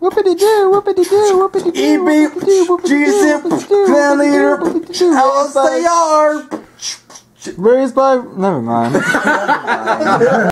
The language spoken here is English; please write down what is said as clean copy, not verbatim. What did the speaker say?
Whoopity doo, whoopity doo, whoopity doo, whoopity doo, whoopity doo, Clown Eater, LSAR. Raised by... Never mind.